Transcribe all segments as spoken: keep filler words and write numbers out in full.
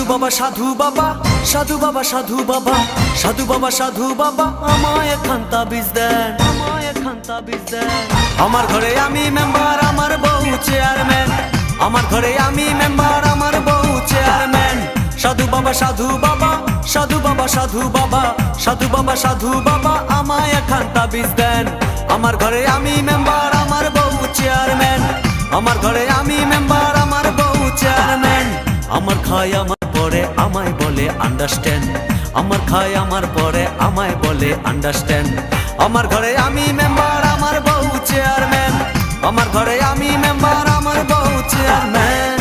বাবা সাধু বাবা সাধু বাবা সাধু বাবা সাধু বাবা সাধু বাবা আমায় একখান তাবিজ দেন, আমায় একখান তাবিজ দেন। আমার ঘরে আমি মেম্বার, আমার বউ চেয়ারম্যান। আমার ঘরে আমি মেম্বার, আমার বউ চেয়ারম্যান। সাধু বাবা সাধু বাবা সাধু বাবা সাধু বাবা সাধু বাবা সাধু বাবা আমায় একখান তাবিজ দেন। আমার ঘরে আমি মেম্বার, আমার বউ চেয়ারম্যান। আমার ঘরে আমি মেম্বার, আমার বউ চেয়ারম্যান। আমার খায় আমার পরে আমায় বলে আন্ডারস্ট্যান্ড। আমার খায় আমার পরে আমায় বলে আন্ডারস্ট্যান্ড। আমার ঘরে আমি মেম্বার, আমার বউ চেয়ারম্যান। আমার ঘরে আমি মেম্বার, আমার বউ চেয়ারম্যান।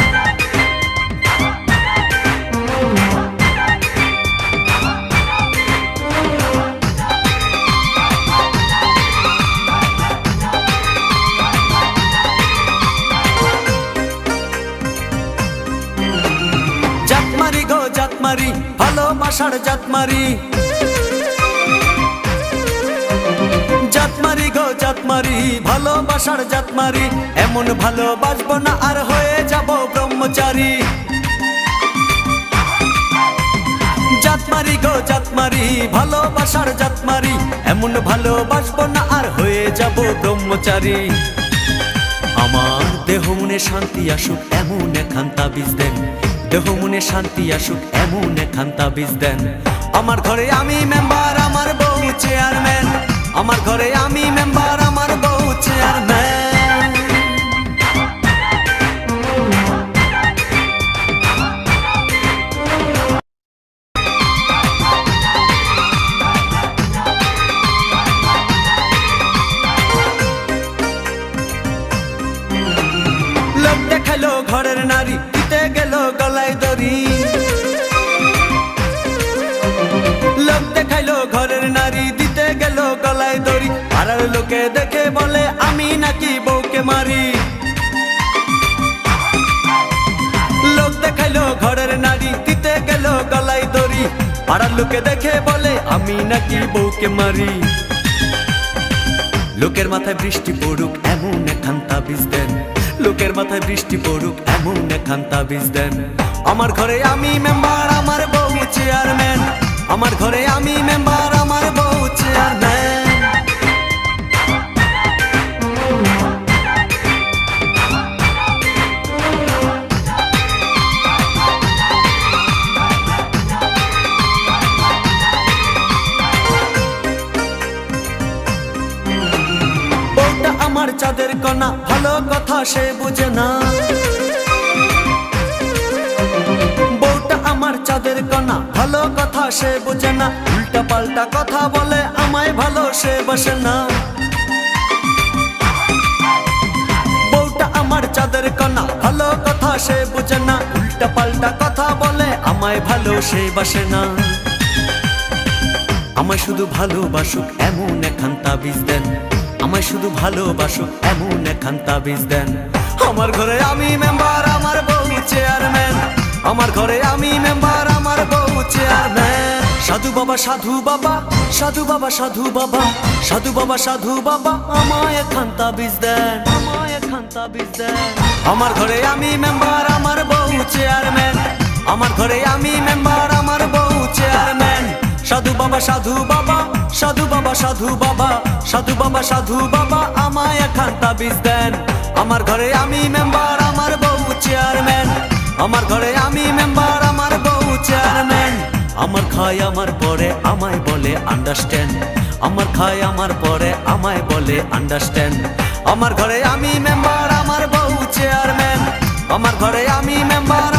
জাতমারি গো জাতমারি, ভালোবাসার জাতমারি। জাতমারি গো জাতমারি, ভালোবাসার জাতমারি। এমন ভালোবাসবো না আর হয়ে যাব ব্রহ্মচারী। জাতমারি গো জাতমারি, ভালোবাসার জাতমারি। এমন ভালোবাসবো না আর হয়ে যাব ব্রহ্মচারী। আমার দেহ মনে শান্তি আসুক এমন একখান তাবিজ দেন। দেহ মনে শান্তি আসুক এমন একখান তাবিজ দেন। আমার ঘরে আমি মেম্বার, আমার বউ চেয়ারম্যান। আমার ঘরে আমি মেম্বার, আমার বউ চেয়ারম্যান। লোক দেখালো ঘরের নারী, দিতে গেল গলায় দড়ি। লোক দেখাইলো ঘরের নারী, দিতে গেল গলায় দড়ি। পাড়ার লোকে দেখে বলে আমি নাকি বউকে মারি। লোক দেখাইলো ঘরের নারী, দিতে গেল গলায় দড়ি। পাড়ার লোকে দেখে বলে আমি নাকি বউকে মারি। লোকের মাথায় বৃষ্টি পড়ুক এমন একখান তাবিজ দেন। লোকের মাথায় বৃষ্টি পড়ুক এমন একখান তাবিজ দেন। আমার ঘরে আমি মেম্বার, আমার বউ চেয়ারম্যান। আমার ঘরে আমি মেম্বার, আমার বউ চেয়ারম্যান। বউটা আমার চাঁদের কণা, ভালো কথা সে বুঝে না। বউটা আমার চাঁদের কণা, ভালো কথা সে বুঝে না। উল্টা পাল্টা কথা বলে আমায় ভালো সে বসে না। বউটা আমার চাঁদের কণা, ভালো কথা সে বুঝে না। উল্টা পাল্টা কথা বলে আমায় ভালো সে বসে না। আমায় শুধু ভালোবাসুক এমন একখান তাবিজ দেন। আমায় শুধু ভালোবাসুক এমন একখান তাবিজ দেন। আমার ঘরে আমি মেম্বার, আমার বউ চেয়ারম্যান। আমার ঘরে আমি মেম্বার, আমার বউ চেয়ারম্যান। সাধু বাবা সাধু বাবা সাধু বাবা সাধু বাবা সাধু বাবা সাধু বাবা আমায় একখান তাবিজ দেন, আমায় একখান তাবিজ দেন। আমার ঘরে আমি মেম্বার, আমার বউ চেয়ারম্যান। আমার ঘরে আমি মেম্বার, আমার বউ চেয়ারম্যান। সাধু বাবা সাধু বাবা সাধু বাবা সাধু বাবা সাধু বাবা সাধু বাবা আমায় একখান তাবিজ দেন। আমার ঘরে আমি মেম্বার, আমার বউ চেয়ারম্যান। আমার ঘরে আমি মেম্বার, আমার বউ চেয়ারম্যান। আমার খায় আমার পরে আমায় বলে আন্ডারস্ট্যান্ড। আমার খায় আমার পরে আমায় বলে আন্ডারস্ট্যান্ড। আমার ঘরে আমি মেম্বার, আমার বউ চেয়ারম্যান। আমার ঘরে আমি মেম্বার।